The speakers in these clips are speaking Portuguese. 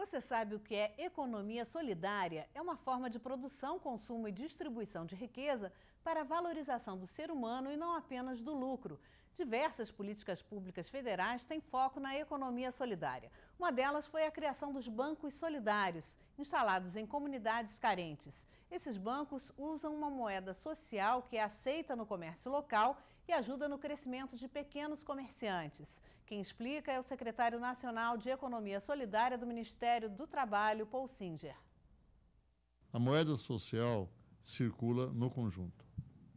Você sabe o que é economia solidária? É uma forma de produção, consumo e distribuição de riqueza para a valorização do ser humano e não apenas do lucro. Diversas políticas públicas federais têm foco na economia solidária. Uma delas foi a criação dos bancos solidários, instalados em comunidades carentes. Esses bancos usam uma moeda social que é aceita no comércio local e ajuda no crescimento de pequenos comerciantes. Quem explica é o secretário nacional de Economia Solidária do Ministério do Trabalho, Paul Singer. A moeda social circula no conjunto.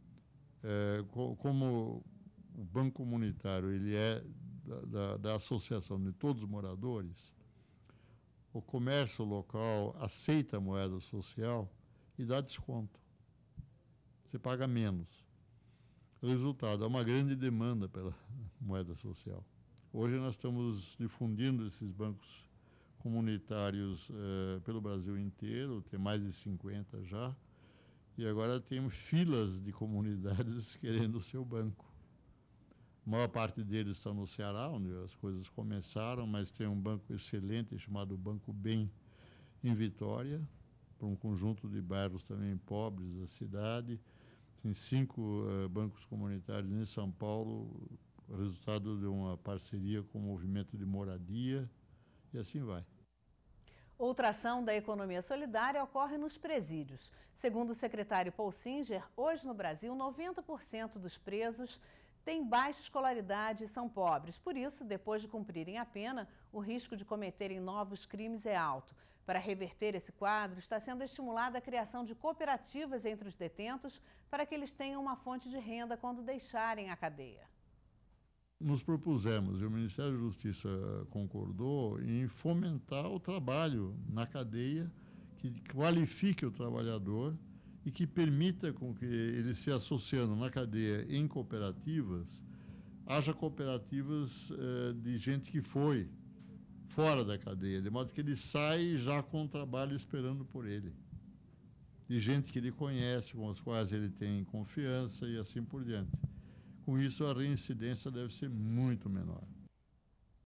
Como o banco comunitário ele é da associação de todos os moradores, o comércio local aceita a moeda social e dá desconto. Você paga menos. Resultado, há uma grande demanda pela moeda social. Hoje nós estamos difundindo esses bancos comunitários pelo Brasil inteiro, tem mais de 50 já, e agora temos filas de comunidades querendo o seu banco. A maior parte deles está no Ceará, onde as coisas começaram, mas tem um banco excelente chamado Banco Bem em Vitória, para um conjunto de bairros também pobres da cidade. Tem 5 bancos comunitários em São Paulo, resultado de uma parceria com o Movimento de Moradia, e assim vai. Outra ação da economia solidária ocorre nos presídios. Segundo o secretário Paul Singer, hoje no Brasil, 90% dos presos têm baixa escolaridade e são pobres. Por isso, depois de cumprirem a pena, o risco de cometerem novos crimes é alto. Para reverter esse quadro, está sendo estimulada a criação de cooperativas entre os detentos para que eles tenham uma fonte de renda quando deixarem a cadeia. Nos propusemos, e o Ministério da Justiça concordou, em fomentar o trabalho na cadeia, que qualifique o trabalhador e que permita com que ele se associando na cadeia em cooperativas, haja cooperativas de gente que foi fora da cadeia, de modo que ele sai já com o trabalho esperando por ele. De gente que ele conhece, com as quais ele tem confiança e assim por diante. Com isso, a reincidência deve ser muito menor.